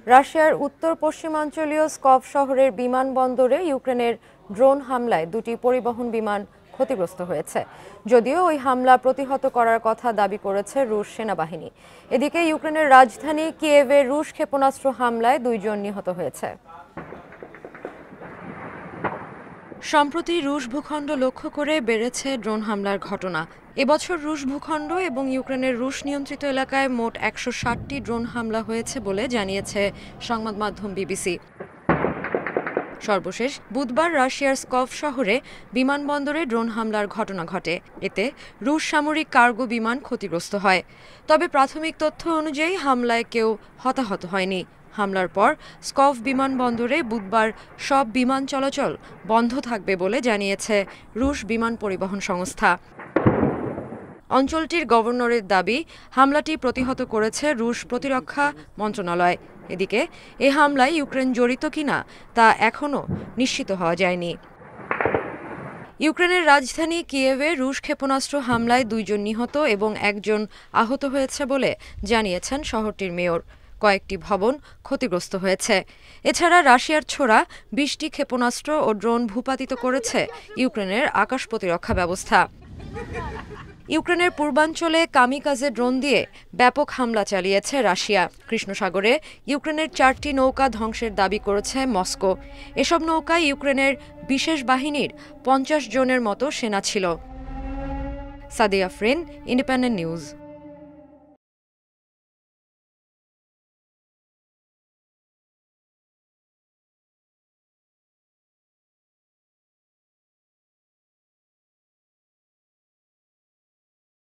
রাশিয়ার উত্তর পশ্চিমাঞ্চলীয় স্কভ শহরের বিমানবন্দরে ইউক্রেনের ড্রোন হামলায় দুটি পরিবহন বিমান ক্ষতিগ্রস্ত হয়েছে। যদিও ওই হামলা প্রতিহত করার কথা দাবি করেছে রুশ সেনাবাহিনী। এদিকে ইউক্রেনের রাজধানী কিয়েভে রুশ ক্ষেপণাস্ত্র হামলায় 2 জন নিহত হয়েছে। সম্প্রতি রুশ ভূখণ্ড লক্ষ্য করে বেড়েছে ড্রোন হামলার ঘটনা। এবছর রুশ ভূখণ্ড এবং ইউক্রেনের রুশ নিয়ন্ত্রিত এলাকায় মোট 160টি ড্রোন হামলা হয়েছে বলে জানিয়েছে সংবাদ মাধ্যম বিবিসি। সর্বশেষ বুধবার রাশিয়ার স্কভ শহরে বিমানবন্দরে ড্রোন হামলার ঘটনা ঘটে। এতে রুশ সামরিক কার্গো বিমান ক্ষতিগ্রস্ত হয়। তবে প্রাথমিক তথ্য অনুযায়ী হামলায় কেউ হতাহত হয়নি। হামলার পর স্কভ বিমানবন্দরে বুধবার সব বিমান চলাচল বন্ধ থাকবে বলে জানিয়েছে রুশ বিমান পরিবহন সংস্থা। অঞ্চলটির গভর্নরের দাবি, হামলাটি প্রতিহত করেছে রুশ প্রতিরক্ষা মন্ত্রণালয়। এদিকে এ হামলায় ইউক্রেন জড়িত কিনা তা এখনও নিশ্চিত হওয়া যায়নি। ইউক্রেনের রাজধানী কিয়েভে রুশ ক্ষেপণাস্ত্র হামলায় 2 জন নিহত এবং 1 জন আহত হয়েছে বলে জানিয়েছেন শহরটির মেয়র। কয়েকটি ভবন ক্ষতিগ্রস্ত হয়েছে। এছাড়া রাশিয়ার ছোড়া 20টি ক্ষেপণাস্ত্র ও ড্রোন ভূপাতিত করেছে ইউক্রেনের আকাশ প্রতিরক্ষা ব্যবস্থা। ইউক্রেনের পূর্বাঞ্চলে কামিকাজে ড্রোন দিয়ে ব্যাপক হামলা চালিয়েছে রাশিয়া। কৃষ্ণ সাগরে ইউক্রেনের 4টি নৌকা ধ্বংসের দাবি করেছে মস্কো। এসব নৌকায় ইউক্রেনের বিশেষ বাহিনীর 50 জনের মতো সেনা ছিল। Sadia Afrin, independent news.